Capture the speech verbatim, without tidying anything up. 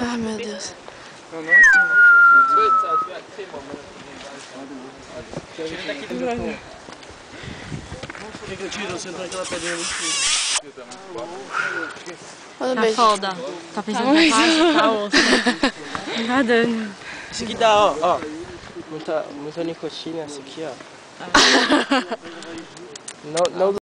Ah, meu Deus. Não, não. Fica tiro, você entra naquela pedrinha ali. Olha o Tá beijo. foda. Tá pensando que tá, tá osso. Tá dando. Isso aqui dá, ó, ó. Muita, muita nicotina, isso aqui, ó. Não, não